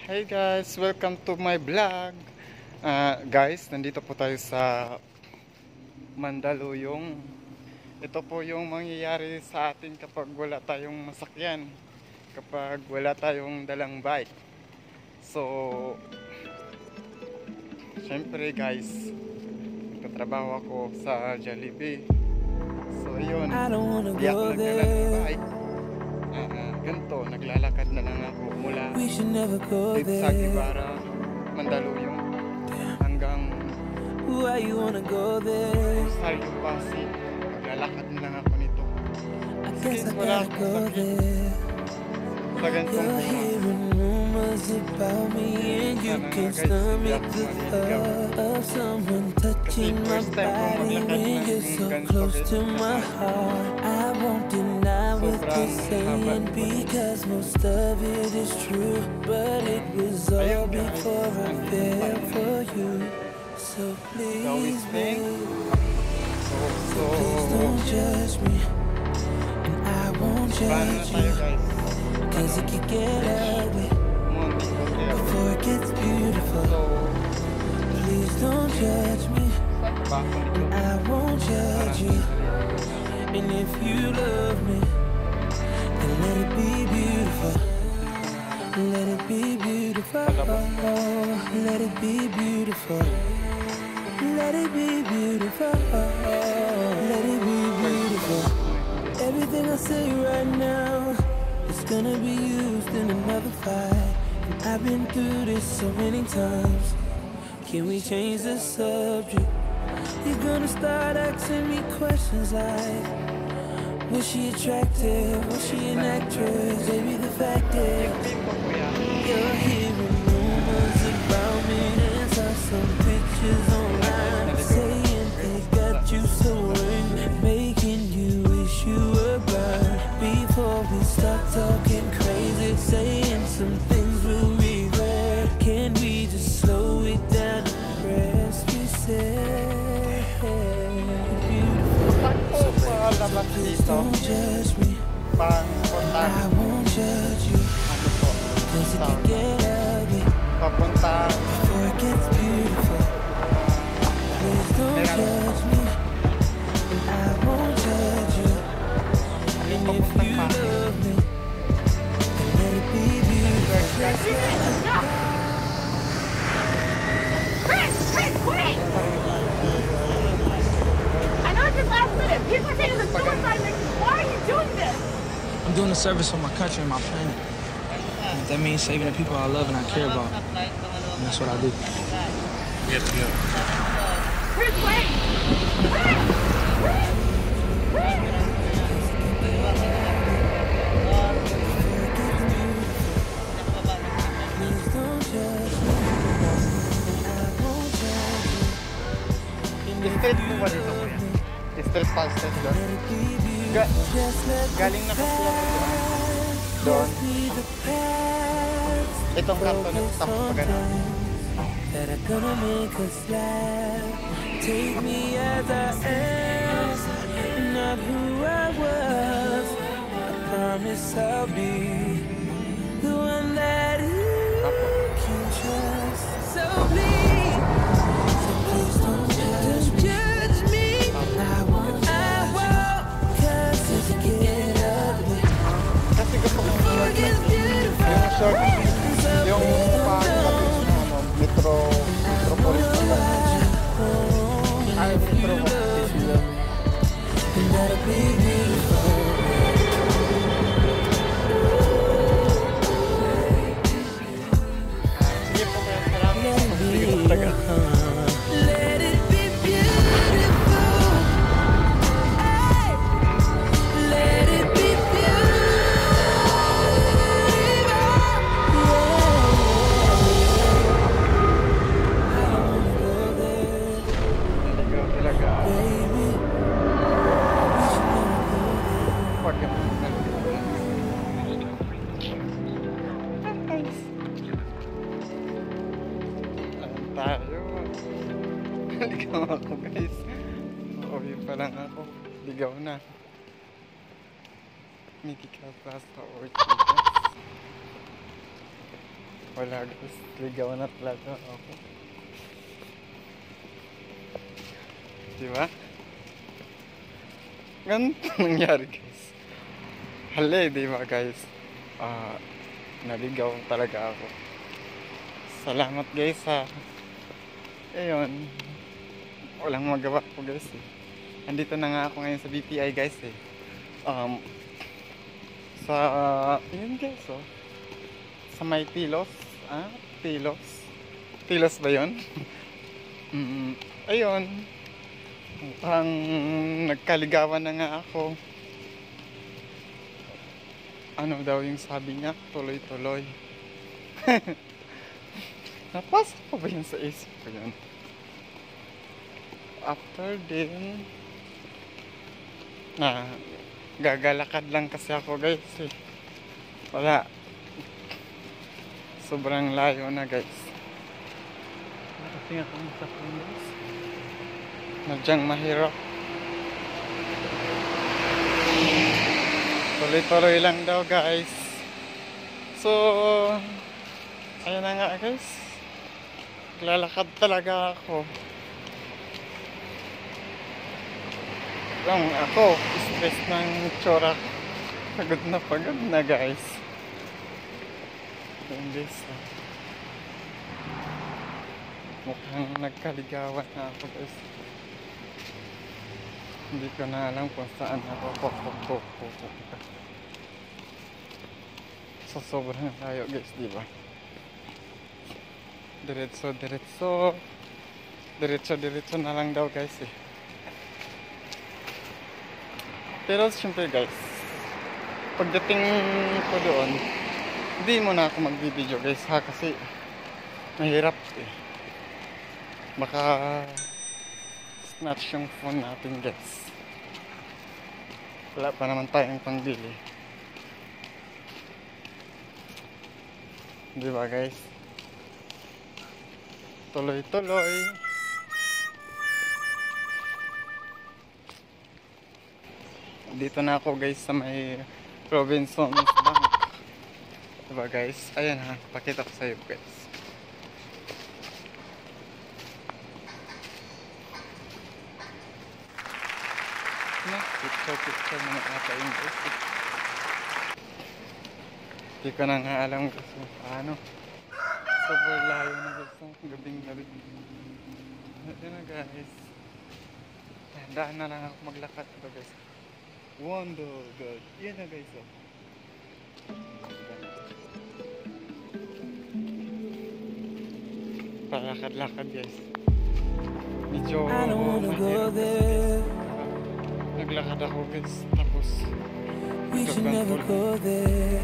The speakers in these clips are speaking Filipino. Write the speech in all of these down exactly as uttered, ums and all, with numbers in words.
Hey guys, welcome to my vlog. Uh, guys, nandito po tayo sa Mandaluyong. Ito po yung mangyayari sa atin kapag wala tayong masakyan, kapag wala tayong dalang bike. So, syempre guys, nagtatrabaho ako sa Jollibee. So yun, di ako nagdala ng bike. Uh, ganito, naglalakad na lang ako mula dito sa Gibara, Mandaluyong hanggang Rosario Pasig. Maglalakad na lang ako nito. Since wala akong sakit sa ganitong buwan, sana nga guys, hindi ako maliligaw. Kasi first time ko maglakad ng ganito guys. Sobrang haba. Because most of it is true, but it was all before I fell for you. So please, babe, So, so, please don't judge me, and I won't judge you, cause it could get ugly before it gets beautiful. Please don't judge me, and I won't judge you, and if you love me, let it be beautiful. Let it be beautiful. Let it be beautiful. Let it be beautiful. Let it be beautiful. Everything I say right now is gonna be used in another fight. And I've been through this so many times. Can we change the subject? You're gonna start asking me questions like, was she attractive? Was she an actress? Baby, the fact is you're hearing rumors about me, and saw some pictures online saying they got you so angry, making you wish you were blind. Before we start talking crazy, saying some things we'll regret, can we just slow it down and rest? We said please don't judge me. I won't judge you. Cause it can get ugly before it gets beautiful. Please don't judge me. I won't judge you. And if you love me, then let it be beautiful. Chris! Chris, wait! I know it's just last minute. People are taking the suicide mission. Why are you doing this? I'm doing a service for my country and my planet. And if that means saving the people I love and I care about, and that's what I do. Yes, yes. Chris, wait! Chris! Chris! Chris! Please don't judge me. I won't judge you. And if Straight you po ba dito? love me, Straight past doon. let it be beautiful. Ga Just let galing na kasi ako doon. Doon. Itong karton na tapos pa ganun. That are gonna make us laugh. Take me as I am, not who I was. I promise I'll be the one that you can trust. So please, so please don't judge me. Judge me. I won't, I won't, cause it can get ugly Kasi gusto ko before it gets beautiful. yung short, So yung please don't pang-kapit judge na ano, metro, metropolis na ay, metro ko. and let it be beautiful. Sige po kayo, salamat. Let it be, Sige po taga. let it be beautiful. Ay, let it be Naligaw talaga. baby. Pag yung alam tayo. Naligaw ako guys. Okay pa lang ako. Ligaw na. Miki ka pa sa orchidas. Wala guys, ligaw na talaga ako. Diba? Ganito nangyari guys. Hali, diba guys? Ah, naligaw talaga ako. Salamat guys ha. Ayun. Walang magawa ko guys eh. Andito na nga ako ngayon sa B P I guys eh. Um, sa, yun guys oh. Sa may Tilos. Ah, Tilos. Tilos ba yun? mm, ayun. Parang nagkaligawan na nga ako. Ano daw yung sabi niya? Tuloy-tuloy. Napasok ko ba yun sa isip ko yun? After din, na gagalakad lang kasi ako guys eh. Wala. Sobrang layo na guys. Nakating ako sa guys. Nadyang mahirap. Tuloy-tuloy lang daw guys. So, ayun na nga guys. Lalakad talaga ako. Lang ako, stress ng tsura. Pagod na pagod na guys. Ayun guys. Mukhang nagkaligawan na ako guys. Hindi ko na alam kung saan ako pupunta. So sobrang layo guys, diba? Diretso, diretso. Diretso, diretso na lang daw guys eh. Pero syempre guys, pagdating ko doon, hindi mo na ako magbibideo guys ha, kasi mahirap eh. Baka snatch yung phone natin guys. Wala pa naman tayong pangbili. Diba guys? Tuloy-tuloy. Dito na ako guys sa may Robinson's Bank. Diba guys? Ayan ha, pakita ko sa iyo guys. Na, picture picture mga ata yung guys. Hindi ko na nga alam guys kung paano. Super layo na guys. Gabing gabi. Ayan na guys. Dahan na lang ako maglakad ito guys. Wonder God. Yan na guys oh. Palakad-lakad guys. Medyo mahirap guys. Naglakad ako guys. Tapos We should never go there.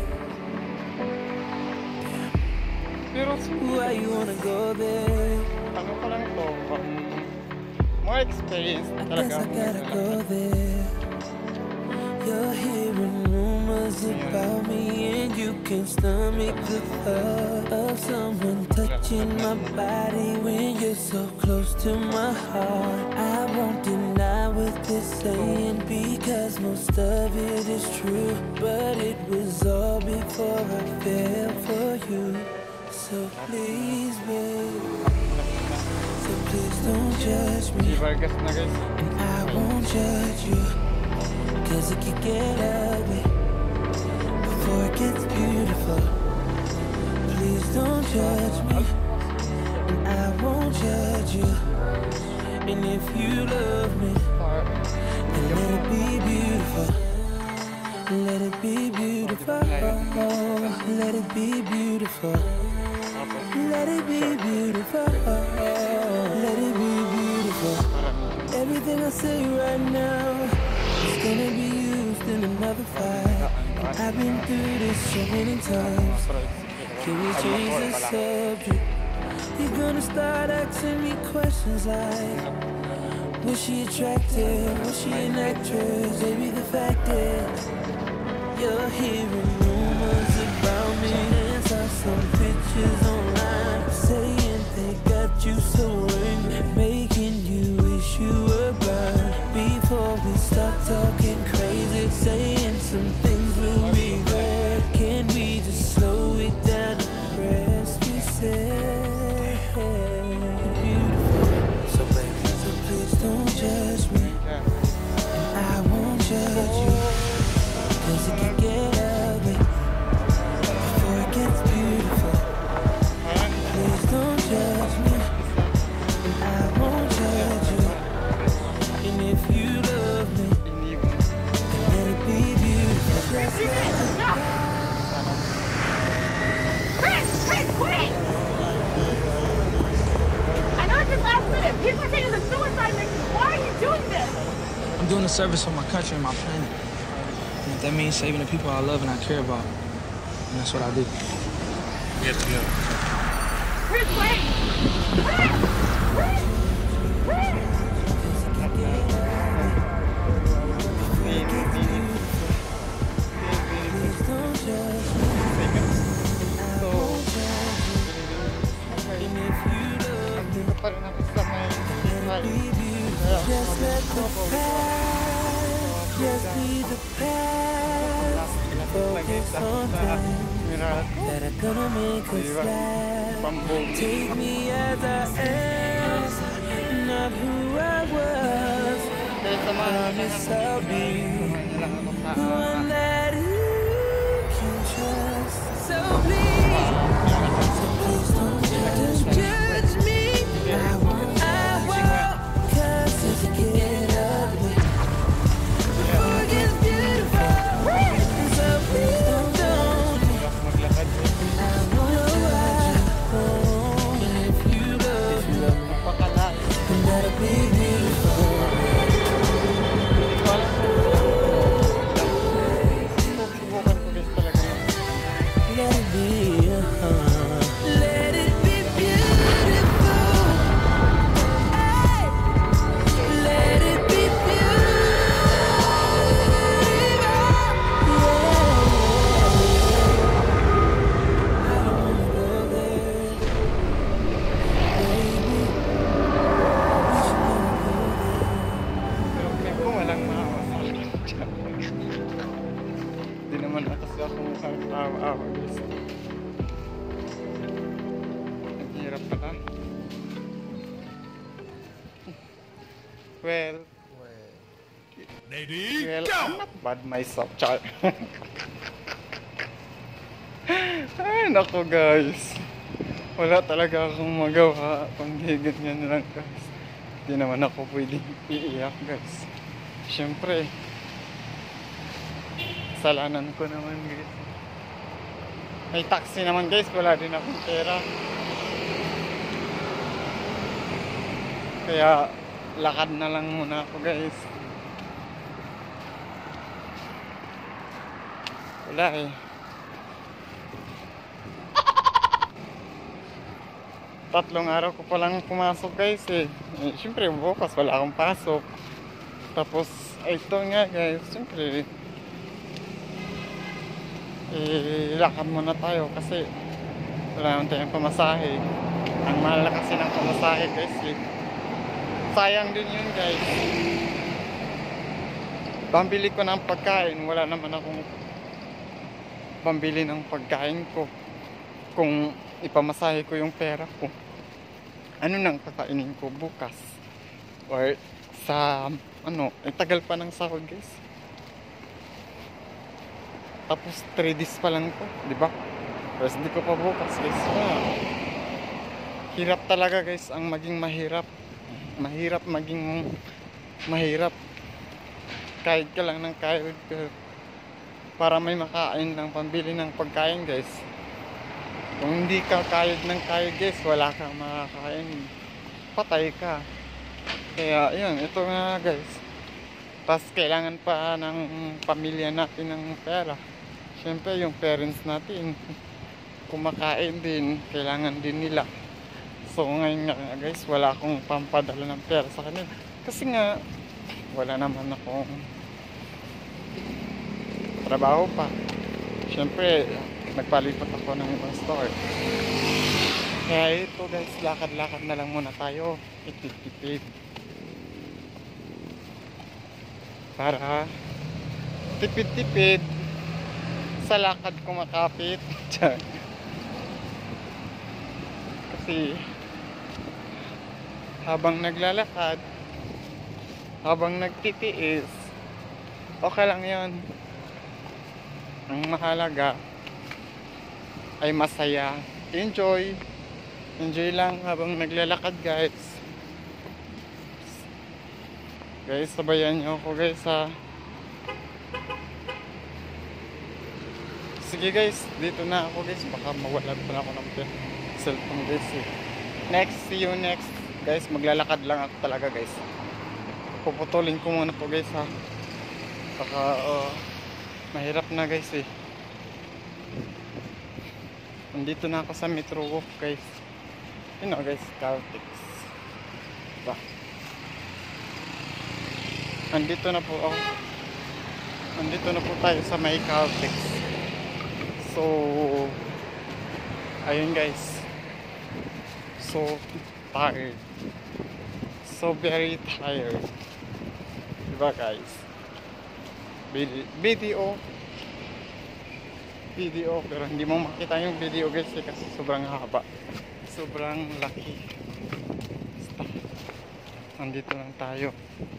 pero Why you wanna go there? ano ko lang to, um, more experience I talaga guess I ako gotta go naglalakad. there. You're hearing rumors about me, and you can stomach the thought of someone touching my body when you're so close to my heart. I won't deny what they're saying, because most of it is true, but it was all before I fell for you. So please, babe, so please don't judge me, Di Vargas na guys. and I won't judge you, cause it could get ugly before it gets beautiful. Please don't judge me, and I won't judge you. And if you love me, then let it be beautiful. Let it be beautiful. Let it be beautiful. Let it be beautiful. Let it be beautiful. Everything I say right now is gonna be used in another fight. I've been through this so many times. Can we change the subject? You're gonna start asking me questions like, was she attractive? Was she an actress? Baby, the fact is, you're hearing rumors about me, and saw some pictures online saying they got you so angry, making you wish you were blind. Before we start talking crazy, saying some things we'll regret, can we just slow it down and rest? service for my country and my planet. And if that means saving the people I love and I care about, and that's what I do. Yes, yeah. Chris, wait! Chris! Chris! Chris! Pa rin ako sa may Just let the past just be the past. Focus on things that are gonna make us laugh. Take me as I am, not who I was. Promise I'll be one that you can trust. So please, so please don't just judge me. I won't, I won't, 'cause it's get ugly before it gets beautiful. So please don't, don't. I won't, I won't. And if you love, you love me, then that'll be beautiful. Let it be, uh-huh. Let it be beautiful. Hey. Let it be beautiful. Yeah. I don't wanna go there, baby. We should never go there. Pero kaya ko walang maawa sa akin. Hindi naman na kasi ako mukhang maawa guys. Ang hirap pala. Well, well, I'm not bad myself, char. Ay, nako guys. Wala talaga akong magawa. Panghigan yan lang guys. Hindi naman ako pwedeng iiyak guys. Siyempre, kasalanan ko naman guys. May taxi naman guys, wala din akong pera. Kaya lakad na lang muna ako guys. Wala eh. Tatlong araw ko palang pumasok guys eh. eh Siyempre bukas wala akong pasok. Tapos ito nga guys, siyempre eh, lakad muna tayo kasi wala naman tayong pamasahe. Ang mahal na kasi ng pamasahe guys eh. Sayang din yun guys. Pambili ko ng pagkain, wala naman akong pambili ng pagkain ko. Kung ipamasahe ko yung pera ko, ano nang kakainin ko bukas? Or sa ano, eh, tagal pa ng sahod guys. Tapos three days pa lang ko, di ba? Tapos hindi ko pa bukas guys. Ah, hirap talaga guys ang maging mahirap. Mahirap maging mahirap. Kahit ka lang ng kahit para may makain ng pambili ng pagkain guys. Kung hindi ka kahit ng kahit guys, wala kang makakain. Patay ka. Kaya yun, ito nga guys. Tapos kailangan pa ng pamilya natin ng pera. Siyempre yung parents natin kumakain din, kailangan din nila. So ngayon nga guys, wala akong pampadala ng pera sa kanila. Kasi nga wala naman akong trabaho pa. Siyempre nagpalipat ako ng ibang store. Kaya ito guys, lakad-lakad na lang muna tayo. Tipid-tipid. Para tipid-tipid sa lakad ko makapit. Kasi habang naglalakad, habang nagtitiis, okay lang yun. Ang mahalaga ay masaya. Enjoy. Enjoy lang habang naglalakad guys. Guys, sabayan nyo ako guys ha. Sige guys, dito na ako guys. Baka mawalan pa na ako ng cellphone guys eh. Next, see you next. Guys, maglalakad lang ako talaga guys. puputulin ko muna po guys ha. Saka uh, mahirap na guys eh. Nandito na ako sa Metro Walk guys. You know guys, Caltex. Diba? Nandito na po ako. Nandito na po tayo sa may Caltex. So ayun guys. So tired. So very tired. Diba guys? Video Video pero hindi mo makita yung video guys eh, kasi sobrang haba. Sobrang laki. Basta. Nandito lang tayo.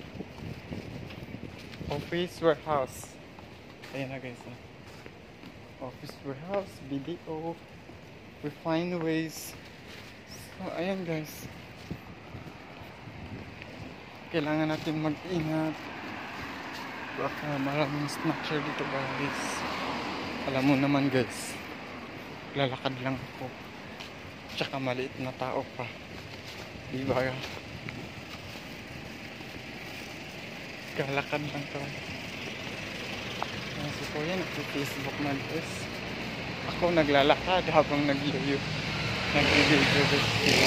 Office warehouse. Ayun na guys. Eh. Office warehouse, video. We find ways. So ayan guys. Kailangan natin mag-ingat. Baka maraming snatcher dito guys. Alam mo naman guys, lalakad lang ako. Tsaka maliit na tao pa. Diba? Kalakad lang to. Si Kuya nag-Facebook na guys. Ako naglalakad habang nag-video. Nag-video guys.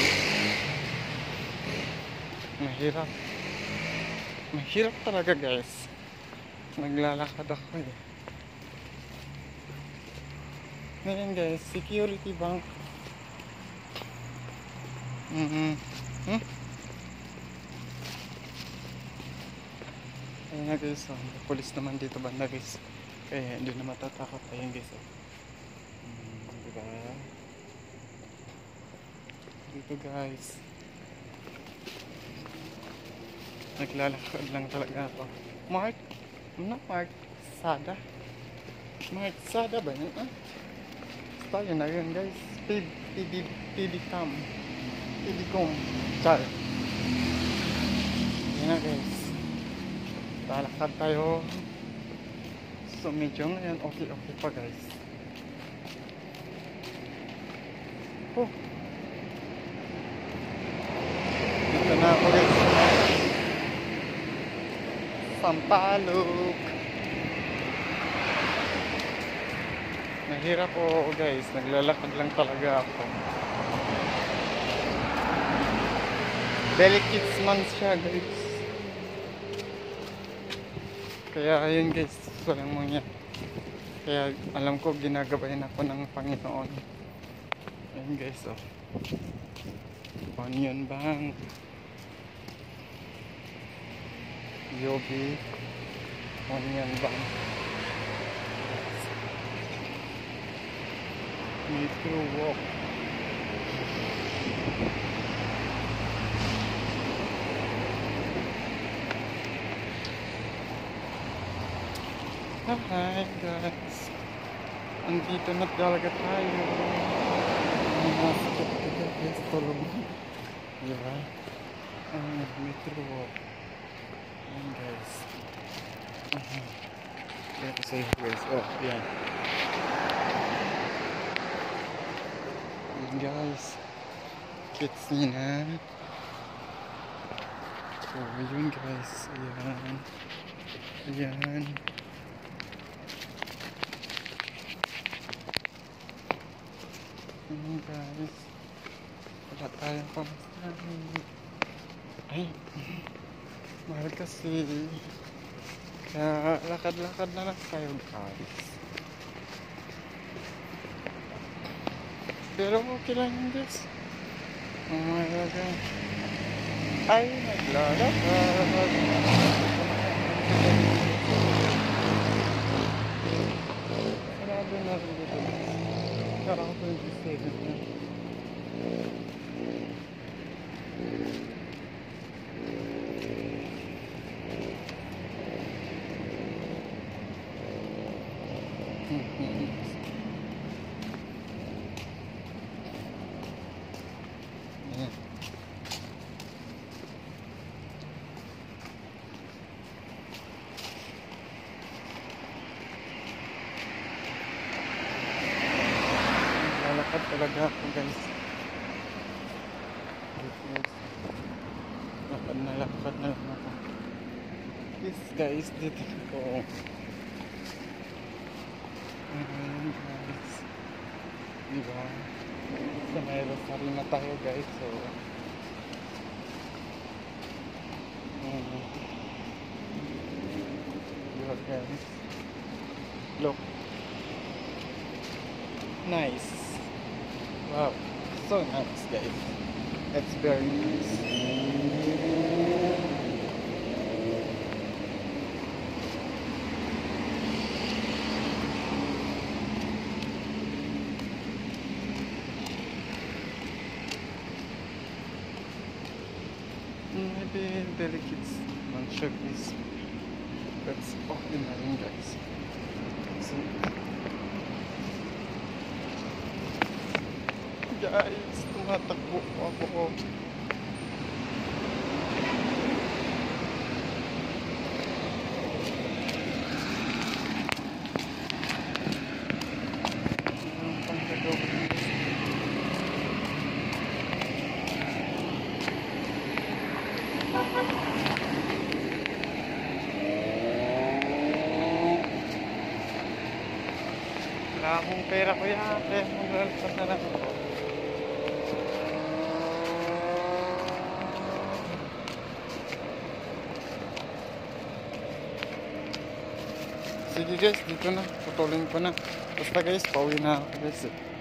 Mahirap. Mahirap talaga guys. Naglalakad ako eh. Ngayon guys, security bank. Mm-hmm. Hmm? Ayun na guys, oh. Police naman dito banda guys. Kaya hindi na matatakot. Ayun guys, oh. Hmm, diba? Dito guys. Naglalakad lang talaga ako. Mark? Ano Mark? Sada? Mark Sada ba yun? Ah? Basta yun na yun guys. P D cam. P D com. Char. Yun na guys. Lalakad tayo. So medyo ngayon okay okay pa guys. Oh. Dito na ako guys. Sampalok. Mahirap po guys, naglalakad lang talaga ako. Delicate man siya guys. Kaya ayun guys, walang mangyari. Kaya alam ko ginagabayan ako ng Panginoon. Ayun guys, oh. Onion Bank. Yogi. Onion Bank. Metro Walk. Hi guys. Andito na talaga tayo. Masakit ka guys. Tulog. Diba? Ang Metro Walk. Ayan guys. Kaya ko sa'yo guys. Oh, yan. Guys, kids niya na. Oh, yun guys. Ayan. Ayan. Ayan guys. Wala tayong pamasahin. Ay. Mahal kasi. Kaya lakad-lakad na lang tayo guys. Pero okay lang yun guys. Ang mahalaga ay naglalakad. Sarado na rin dito. Karang twenty-seven na. Lalakad talaga ako guys. Lakad na lakad na lang ako. Yes guys, dito ko. Ayan guys. Diba? Sa may rosary na tayo guys. So, um, diba guys? Look. Nice. Wow. So nice guys. It's very nice. Maybe delicate bunch of this. That's ordinary guys. So, guys, tumatakbo ako. Ang pagkagawin guys. Wala akong pera ko yan, kaya maglalakad na lang ako. Sige guys, dito na, putulin ko na. Basta guys, pauwi na ako guys.